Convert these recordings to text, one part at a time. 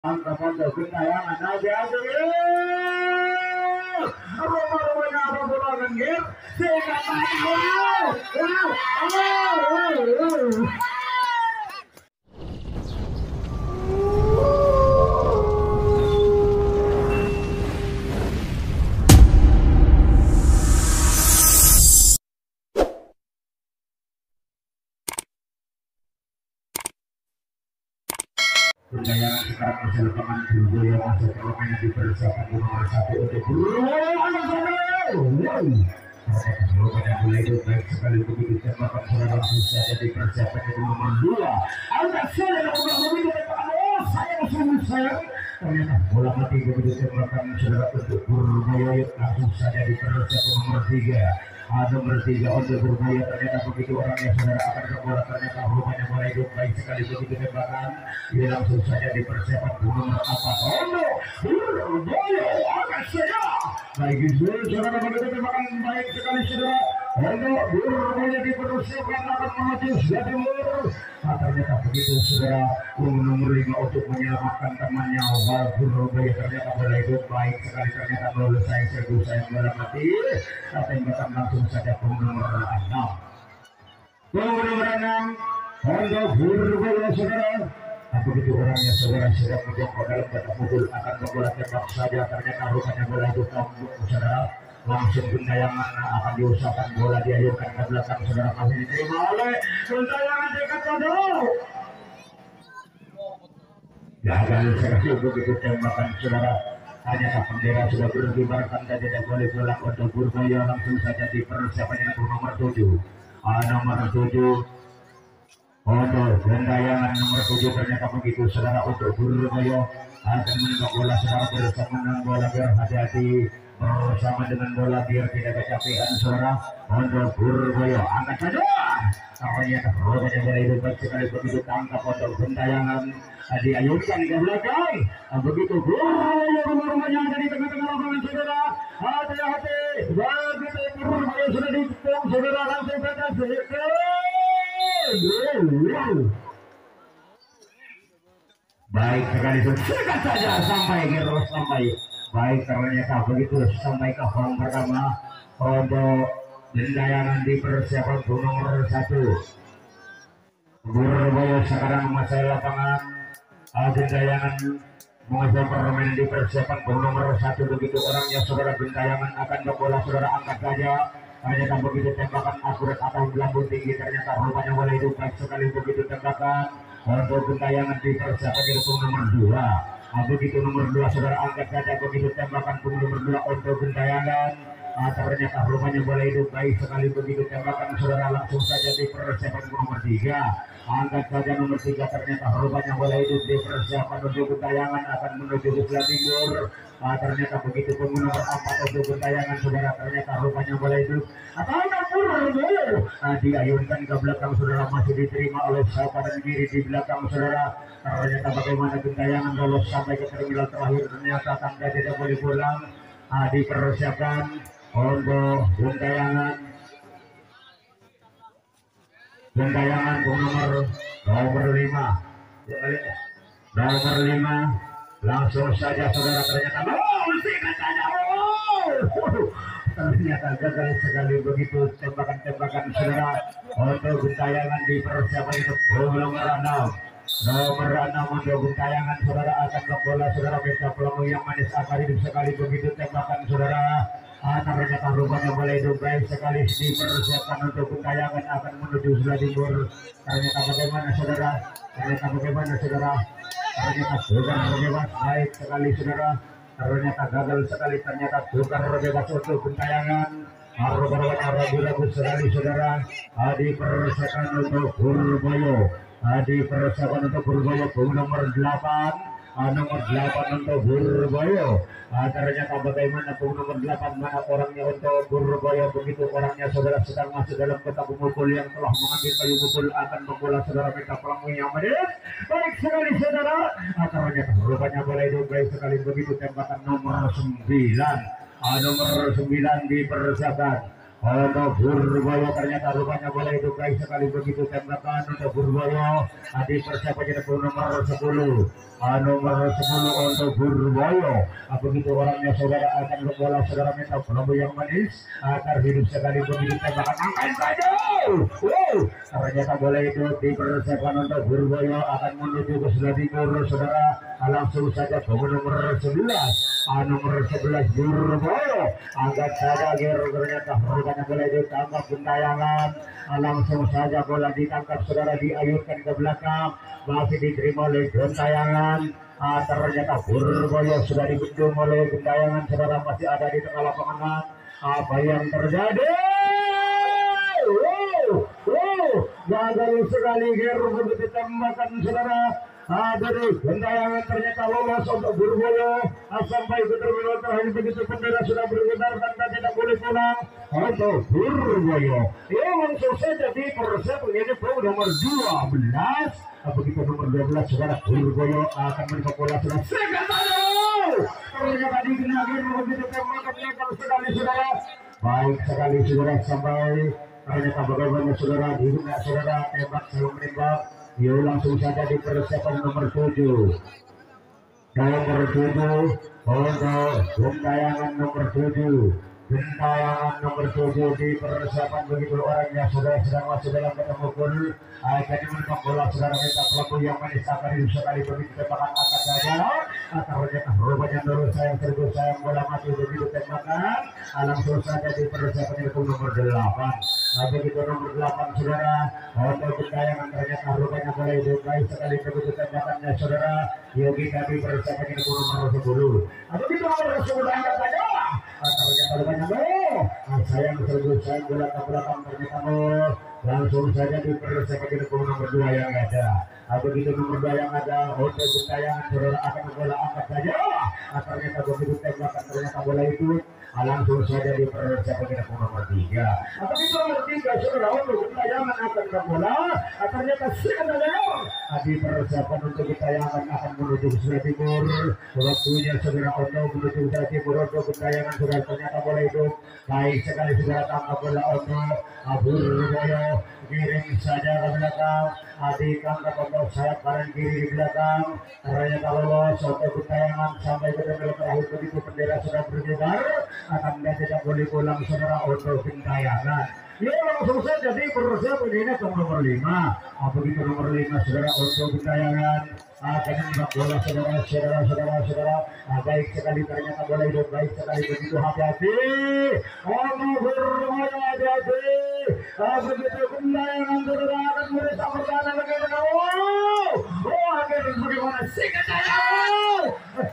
Angka foto kentayangan aja rumah-rumahnya apa bola genggir sehingga Kentayangan sekarang masih lapangan dulu yang masuk permainan dipersiapkan nomor 1 untuk mulai baik sekali begitu tembakan serangan langsung saja dipersiapkan di nomor 2. Agak saya ternyata bola mati begitu tembakan saudara untuk Purboyo langsung saja dipersiapkan nomor 3. Nomor 3 untuk Purboyo ternyata begitu orangnya saudara akan ke bola ternyata rupanya mulai baik sekali begitu tembakan ini langsung saja dipersiapkan nomor 4 Purboyo agak saja baik itu saudara begitu tembakan baik sekali saudara untuk Purboyo dipersiapkan akan menuju sebelah timur ternyata begitu saudara nomor 5 untuk menyelamatkan temannya Purboyo ternyata mulai baik sekali ternyata lulus saya bola mati tembakan langsung saja ke nomor 6 untuk Purboyo saudara begitu orangnya saudara sedang menjangkau dalam kotak pukul akan bola tembak saja ternyata rupanya bola itu saudara langsung gentayangan akan diusahakan bola diayunkan ke belakang saudara masih diterima oleh gentayangan dekat kodok gagal sekali begitu tembakan saudara hanya bendera sudah berkibarkan dan tidak boleh bola untuk Purboyo langsung saja dipersiapkan untuk nomor 7 nomor 7 untuk gentayangan nomor 7 ternyata begitu saudara untuk Purboyo akan menembak bola saudara bersama dengan bola berhati-hati bersama dengan bola biar tidak kecapean saudara untuk Purboyo angkat saja ternyata rupanya bola itu baik sekali begitu tangkap untuk gentayangan diayunkan ke belakang begitu Purboyo rumahnya ada di tengah-tengah lapangan saudara hati-hati begitu Purboyo sudah dikepung saudara langsung saja baik sekali sikat saja sampai terus sampai baik ternyata begitu sampai ke home pertama untuk gentayangan dipersiapkan nomor 1 Purboyo sekarang masih lapangan gentayangan mengasah permainan dipersiapkan nomor 1 begitu orangnya saudara gentayangan akan ke bola saudara angkat saja ternyata begitu tembakan akurat atau melambung tinggi ternyata rupanya bola itu baik sekali begitu tembakan untuk gentayangan dipersiapkan di nomor 2 begitu nomor 2 saudara angkat saja begitu tembakan nomor 2 untuk gentayangan ternyata rupanya bola itu baik sekali begitu tembakan saudara langsung saja dipersiapkan nomor 3 angkat saja nomor 3 ternyata rupanya bola itu dipersiapkan untuk gentayangan akan menuju ke sebelah timur ternyata begitu nomor 4 untuk gentayangan saudara ternyata rupanya bola itu diayunkan ke belakang saudara masih diterima oleh sahabat kiri di belakang saudara ternyata bagaimana gentayangan lolos sampai ke terminal terakhir ternyata tanda tidak boleh pulang dipersiapkan untuk gentayangan nomor 5 langsung saja saudara ternyata ternyata gagal sekali begitu tembakan-tembakan saudara untuk gentayangan dipersiapkan itu nomor 6 untuk gentayangan saudara akan ke bola saudara minta peluang yang manis akan hidup sekali begitu tembakan saudara ternyata rupanya bola itu baik sekali dipersiapkan untuk gentayangan akan menuju sebelah timur ternyata bagaimana saudara ternyata bukan bebas baik sekali saudara ternyata gagal sekali ternyata bukan bebas untuk gentayangan rupanya ragu-ragu sekali saudara dipersiapkan untuk Purboyo dipersiapkan untuk Purboyo nomor 8 untuk Purboyo ternyata bagaimana nomor 8 mana orangnya untuk Purboyo begitu orangnya saudara sedang masuk dalam kotak pemukul yang telah mengambil kayu pukul akan membola saudara minta peluang yang manis baik sekali saudara ternyata rupanya bola itu baik sekali begitu tembakan nomor 9 dipersiapkan Untuk Burboyo ternyata rupanya bola itu guys sekali begitu tembakan untuk Burboyo. Tadi persiapan jadi nomor 10. Nomor 10 untuk Burboyo. Begitu orangnya saudara akan ke bola saudara minta Prabu yang manis. Terhidup sekali begitu tembakan angkat saja. Ternyata bola itu dipersiapkan untuk Burboyo akan menuju ke sebelah timur saudara. Langsung saja ke nomor 11. Nomor 11 Burboyo angkat saja ternyata rupanya bola itu ditangkap gentayangan. Langsung saja bola ditangkap saudara diayunkan ke belakang masih diterima oleh gentayangan. Ternyata Burboyo sudah dibendung oleh gentayangan saudara masih ada di tengah lapangan. Apa yang terjadi? Gagal sekali begitu tembakan saudara. Dari gentayangan ternyata lolos untuk Burboyo sampai ke terminal terakhir begitu bendera sudah bergetar dan tidak boleh pulang untuk Burboyo. Langsung saja di persep ini nomor 12. Begitu nomor 12 saudara Burboyo akan menerima bola sudah ternyata digenagi begitu tembakan sekali saudara. Baik sekali saudara sampai ternyata bagaimana saudara digunakan saudara tembak sebelum menembak. Yuk langsung saja dipersiapkan nomor 7. Nomor 7 untuk gentayangan nomor 7. Gentayangan nomor 7 dipersiapkan begitu orangnya sudah sedang masuk dalam ketemu gol. Jadi menekan bola saudara minta Prabu yang manis akan sekali begitu tembakan angkat saja. Ternyata rupanya dulu sayang bola mati begitu tembakan. Langsung saja dipersiapkan itu nomor 8. Begitu nomor 8 saudara untuk gentayangan ternyata rupanya bola itu baik sekali begitu tembakannya saudara. Yogi tadi persiapan itu nomor 10. Begitu nomor 10 angkat saja. Ternyata rupanya sayang bola ke belakang ternyata langsung saja dipersiapkan itu nomor 2 yang ada. Begitu nomor 2 yang ada untuk gentayangan saudara akan bola angkat saja. Ternyata begitu tembakan ternyata bola itu langsung saja dipersiapkan itu nomor 3. Begitu nomor 3 saudara untuk gentayangan akan ke bola. Ternyata sekali dipersiapkan untuk gentayangan akan menuju ke sebelah timur. Waktunya saudara untuk menuju ke sebelah timur untuk gentayangan saudara ternyata bola itu baik sekali saudara tangkap bola untuk Burboyo kirim saja ke belakang. Ditangkap untuk sayap kanan kiri di belakang. Ternyata lolos untuk gentayangan sampai ke terminal terakhir begitu bendera sudah berkibar. Akan tidak boleh pulang saudara untuk gentayangan. Langsung saja dipersiapkan ini ke nomor 5. Begitu nomor 5 saudara untuk gentayangan akan menembak bola saudara. Baik sekali ternyata bola itu baik sekali begitu hati-hati. Burboyo hati-hati. Begitu gentayangan saudara akan merusak pertahanan negara. Akhirnya bagaimana sih gentayangan?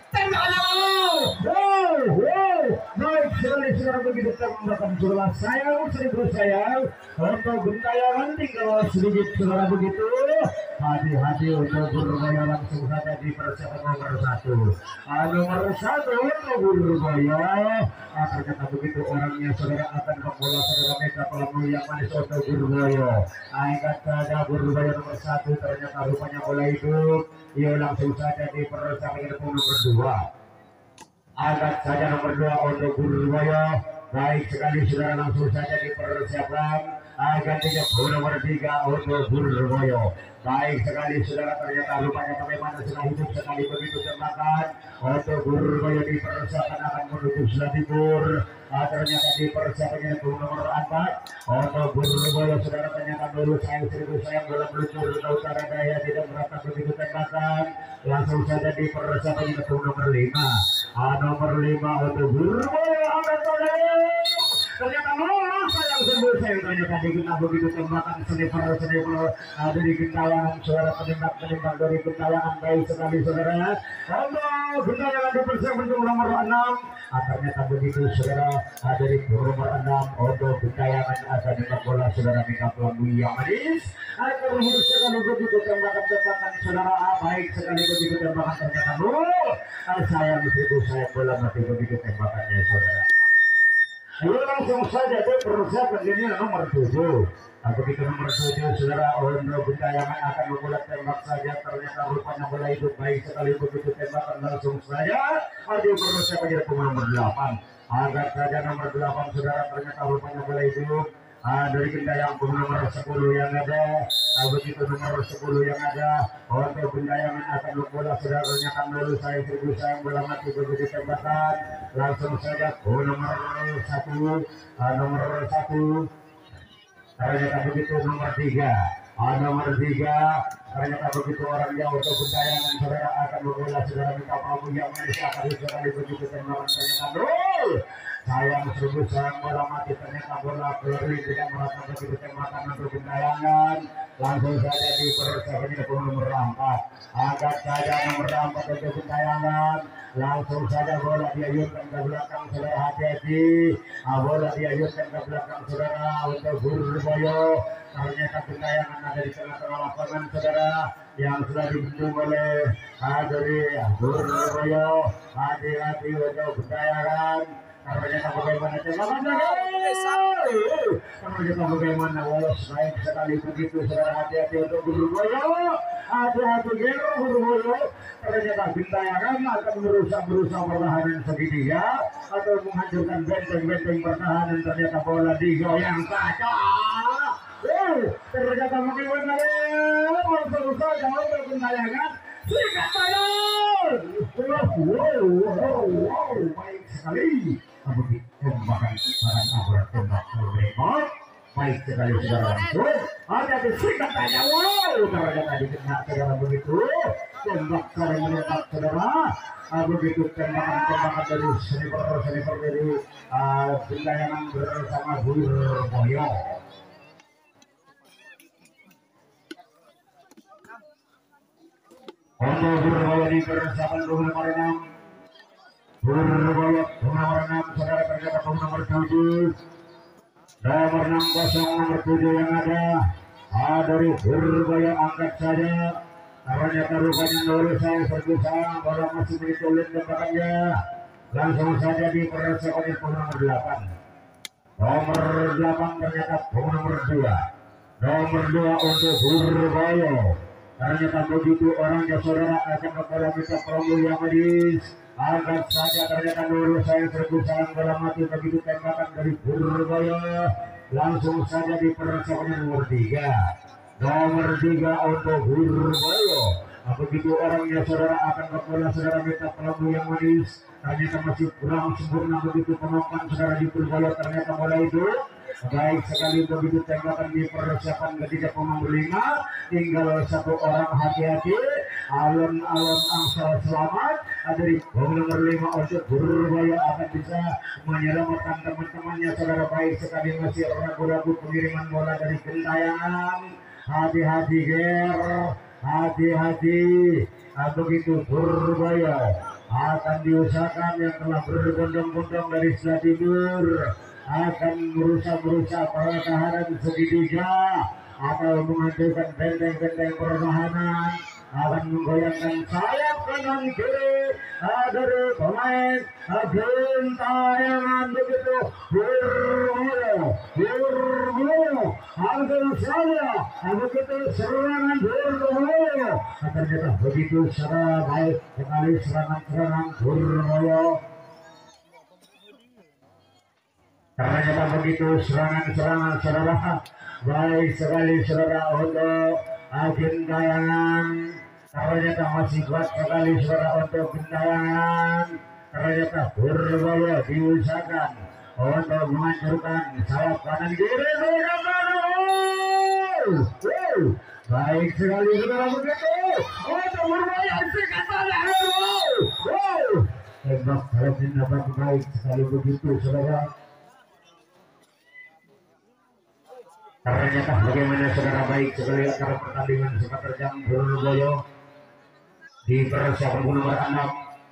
Baik sekali saudara begitu tembakan saudara sayang untuk gentayangan tinggal sedikit saudara begitu. Hati-hati untuk Burboyo langsung saja dipersiapkan nomor 1. Nomor 1 untuk Burboyo. Ternyata begitu orangnya saudara akan ke bola saudara Mega Prabu yang manis untuk Burboyo. Angkat saja Burboyo nomor 1 ternyata rupanya bola itu. Langsung saja dipersiapkan nomor 2. Angkat saja nomor 2 untuk Burboyo. Baik sekali saudara langsung saja dipersiapkan. Gantinya nomor 3 untuk Burboyo. Baik sekali saudara ternyata rupanya bagaimana sudah hidup sekali begitu tembakan untuk Burboyo dipersiapkan akan menuju sebelah timur. Ternyata dipersiapkan itu nomor 4 untuk Burboyo saudara ternyata dulu sayang bola meluncur ke utara daya tidak merata begitu tembakan. Langsung saja dipersiapkan itu nomor 5. Nomor 5 untuk Burboyo angkat bola. Ternyata sayang ternyata dikena begitu tembakan sniper dari gentayangan saudara penembak dari gentayangan baik sekali saudara. Gentayangan dipersiapkan untuk nomor 6. Ternyata begitu saudara dari nomor 6 untuk gentayangan akan menembak bola saudara Mega Prabu yang manis. Terhidup sekali begitu tembakan saudara baik sekali begitu tembakan ternyata sayang bola mati begitu tembakannya saudara. Langsung saja dipersiapkan ini nomor 7. Begitu nomor 7 saudara untuk gentayangan akan memulai tembak saja ternyata rupanya bola itu baik sekali begitu tembakan langsung saja dipersiapkan jadi nomor 8. Angkat saja nomor 8 saudara, ternyata rupanya bola itu dari Gentayang nomor 10 yang ada. Begitu nomor 10 yang ada untuk Gentayangan akan bola saudara, ternyata dulu saya sayang bola mati begitu tembakan langsung saja nomor 1 ternyata begitu nomor 3 ternyata begitu orangnya untuk Gentayangan saudara akan bola saudara, minta Prabu yang manis akan sekali begitu tembakan ternyata gol. Sayang bola mati, ternyata bola berlari tidak merata begitu tembakan untuk Gentayangan. Langsung saja dipersiapkan ke nomor 4. Angkat saja nomor 4 untuk Gentayangan. Langsung saja bola diayunkan ke belakang saudara, hati-hati. Bola diayunkan ke belakang saudara untuk Burboyo. Ternyata Gentayangan ada di tengah-tengah lapangan saudara yang sudah dibendung oleh dari Burboyo. Hati-hati untuk Gentayangan. Ternyata bagaimana bagaimana lolos baik sekali begitu saudara, hati-hati untuk Burboyo, hati-hati Burboyo. Ternyata Gentayangan akan berusaha pertahanan segitiga atau menghancurkan benteng pertahanan. Ternyata bola digoyang saja. Ternyata bagaimana berusaha untuk Gentayangan. Sikat baik sekali. Tembakan akurat, tembak terlempar baik sekali saudara. Ada di sikat aja. Ternyata dikena saudara begitu. Tembak saling menembak saudara. Begitu tembakan dari sniper dari Gentayangan bersama Burboyo. Untuk Burboyo di persiapan nomor 6. Burboyo nomor 6 saudara, ternyata nomor 7. Nomor 6 kosong nomor 7 yang ada dari Burboyo. Angkat saja. Ternyata rupanya dulu saya berpisah. Bola masih ditulis tembakannya. Langsung saja dipersiapkan nomor 8. Nomor 8 ternyata nomor 2. Nomor 2 untuk Burboyo. Ternyata begitu orangnya saudara akan kepala minta Prabu yang manis. Angkat saja, ternyata dulu saya tergusaran bola mati begitu tembakan dari Burboyo. Langsung saja dipersiapkan nomor 3. Nomor 3 untuk Burboyo. Begitu orangnya saudara akan kepala saudara minta Prabu yang manis. Ternyata masih kurang sempurna begitu penonton saudara di Burboyo. Ternyata bola itu baik sekali begitu tembakan dipersiapkan ketika nomor 5. Tinggal satu orang, hati-hati. Alon-alon angsal selamat dari nomor 5 untuk Burboyo akan bisa menyelamatkan teman-temannya saudara. Baik sekali masih ragu-ragu pengiriman bola dari Gentayangan. Hati-hati hati-hati. Begitu Burboyo akan diusahakan yang telah berbondong-bondong dari sebelah timur akan berusaha pertahanan segitiga atau menghancurkan benteng pertahanan, akan menggoyangkan sayap kanan kiri dari pemain Gentayangan begitu. Burboyo hampir saja begitu serangan Burboyo. Ternyata begitu secara baik sekali serangan Burboyo. Ternyata begitu serangan saudara, baik sekali saudara untuk Gentayangan. Ternyata masih kuat sekali saudara untuk Gentayangan. Ternyata Burboyo diusahakan untuk menghancurkan sayap kanan kiri. Baik sekali saudara begitu untuk Burboyo sikat saja. Tembak dapat baik sekali begitu saudara. Ternyata bagaimana saudara, baik sekali acara pertandingan sempat terjang. Burboyo di persiapan nomor 6.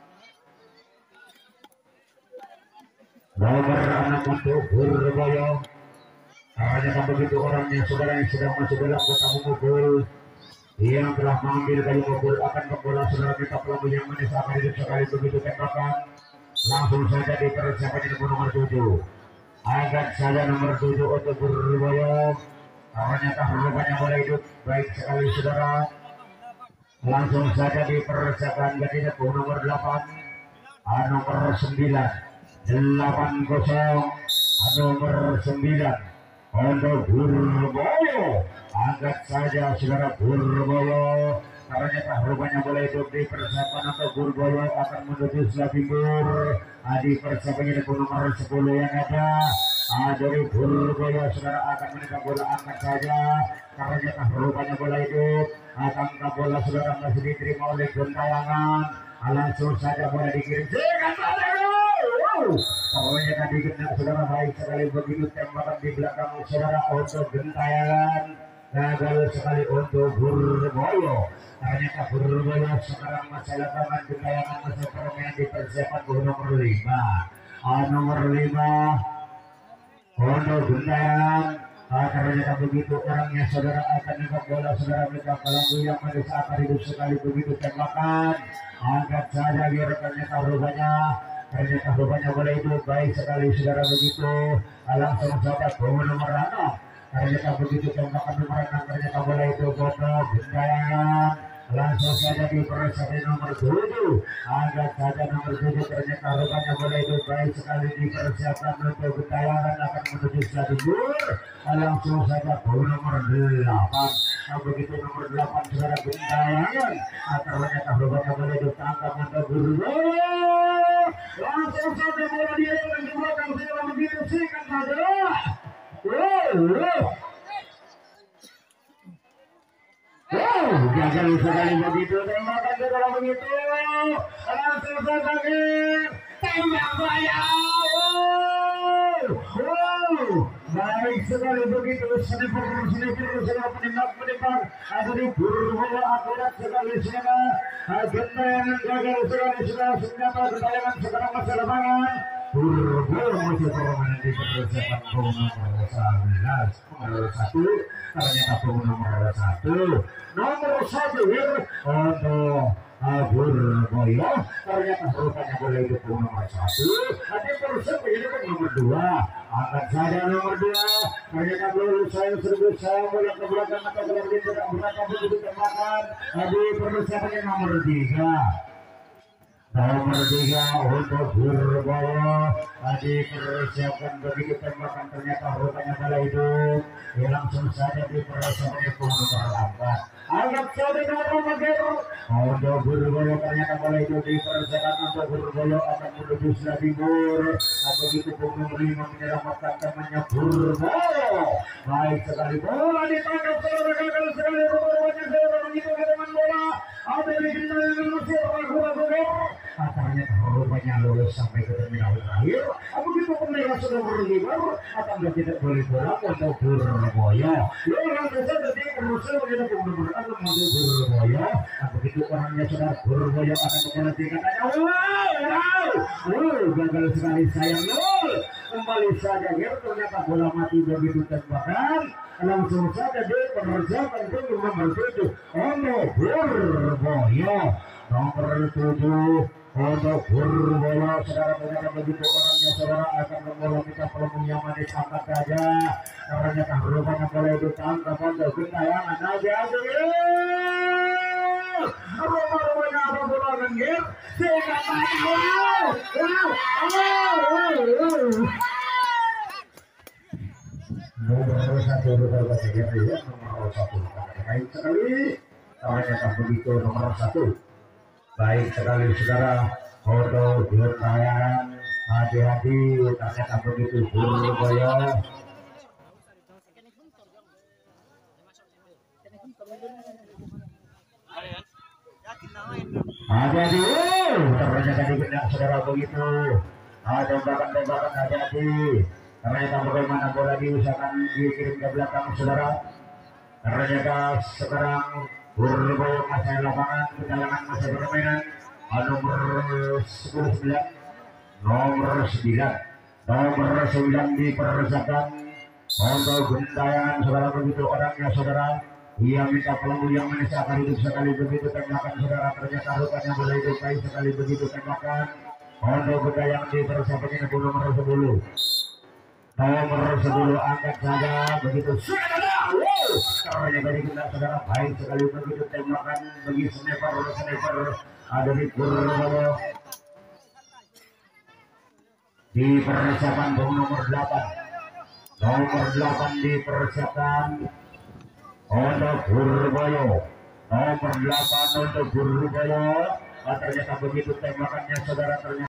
Nomor 6 untuk Burboyo. Ternyata begitu orangnya saudara yang sedang masuk dalam kota memukul. Yang telah mengambil kayu memukul akan ke bola saudara, kita Prabu yang manis akan hidup sekali begitu tembakan. Langsung saja di persiapan nomor 7. Angkat saja nomor 7 untuk Burboyo. Ternyata rupanya bola hidup baik sekali saudara. Langsung saja dipersiapkan ketika nomor 8, nomor 9. 8-0 nomor 9 untuk Purboyo. Angkat saja saudara Purboyo. Ternyata rupanya bola itu di persiapan untuk Purboyo akan menuju sebelah timur. Di persiapan ini nomor 10 yang ada. Dari Purboyo saudara akan menekan bola, angkat saja. Ternyata rupanya bola itu akan ke bola saudara masih diterima oleh Gentayangan. Langsung saja bola dikirim. Ternyata digendak saudara, baik sekali begitu tembakan di belakang saudara untuk Gentayangan. Gagal sekali untuk Purboyo. Ternyata Purboyo sekarang masalah tangan Gentayangan masih permainan di persiapan nomor 5. Nomor 5 untuk Gentayangan. Ternyata begitu orangnya saudara akan nembak bola saudara, mereka pelanggu yang manis akan hidup sekali begitu tembakan. Angkat saja biar ternyata rupanya bola itu baik sekali saudara begitu. Langsung saja bola nomor 6. Ternyata begitu tembakan nomor 6, ternyata bola itu bodoh Gentayangan. Langsung saja di persiapan nomor 7. Angkat saja nomor 7, ternyata rupanya bola itu baik sekali di persiapan untuk Gentayangan akan menuju sebelah timur. Langsung saja bola nomor 8. Begitu nomor 8 saudara Gentayangan. Ternyata rupanya bola itu tangkap untuk Purboyo. Langsung saja bola dia yang di belakang saudara begitu sikat saja. Gagal sekali begitu tembakan saudara begitu. Langsung saja tembak saya. Baik sekali begitu, sniper saudara penembak. Ada di Purboyo akurat sekali saudara. Gentayangan gagal sekali saudara, senjata Gentayangan sekarang masih lapangan. Purboyo masih permainan di persiapan nomor 11. Nomor 1 ternyata nomor 1 untuk Purboyo. Ternyata rupanya bola itu nomor 1. Ada persiapan ini nomor 2. Angkat saja nomor 2. Ternyata belum saya bola ke belakang atau ke belakang begitu tembakan. Di persiapan nomor 3. Nomor 3 untuk Purboyo. Dipersiapkan begitu tembakan, ternyata rupanya bola itu langsung saja dipersiapkan nomor 4. Angkat saja nomor 4 untuk Purboyo. Ternyata bola itu dipersiapkan untuk Purboyo akan menuju sebelah timur. Begitu nomor 5 menyelamatkan temannya Purboyo. Baik sekali bola ditangkap saudara, gagal sekali rupanya saudara begitu teman bola. Ada di Gentayangan masih ternyata rupanya lulus sampai ke terminal terakhir. Begitu pemain sudah berlibar akan tidak boleh bola untuk Purboyo. Langsung saja dia berusaha menjadi nomor 6 untuk Purboyo. Begitu orangnya sudah Purboyo akan mengalami katanya. Gagal sekali sayang. Kembali saja ternyata bola mati begitu tembakan. Langsung saja dia persiapan nomor 7 untuk Purboyo. Nomor 7 untuk Purboyo saudara, ternyata begitu orangnya saudara akan membawa kita pelembung yang manis, angkat saja. Ternyata rupanya bola itu tangkap untuk Gentayangan aja. Rupanya apa bola menggir? Nomor 1 nomor 1 baik sekali. Ternyata begitu nomor 1. Baik sekali saudara untuk Gentayangan. Hati-hati, ternyata begitu Purboyo. Hati-hati, ternyata digendak saudara begitu. Tembakan hati-hati. Ternyata bagaimana bola diusahakan dikirim ke belakang saudara. Ternyata sekarang Purboyo masih lapangan, Gentayangan masih permainan. Nomor 9 dipersiapkan untuk Gentayangan saudara begitu orangnya saudara. Ia minta pelanggu yang manis akan hidup sekali begitu tembakan saudara. Ternyata rupanya bola itu baik sekali begitu tembakan untuk Gentayangan dipersiapkan nomor 10. Nomor 10 angkat saja begitu. Caranya dari kita saudara baik sekali begitu tembakan bagi sniper ada di Purboyo. dipersiapkan nomor 8. Nomor 8 dipersiapkan untuk Purboyo. Nomor 8 untuk Purboyo. Ternyata begitu tembakannya saudara, ternyata